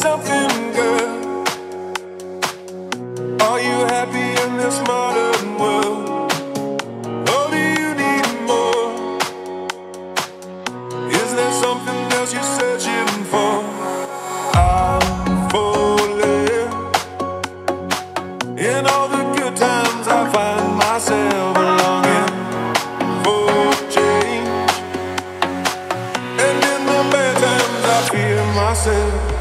something, girl? Are you happy in this modern world? Or do you need more? Is there something else you're searching for? I'm falling. In all the good times I find myself longing for change, and in the bad times I fear myself.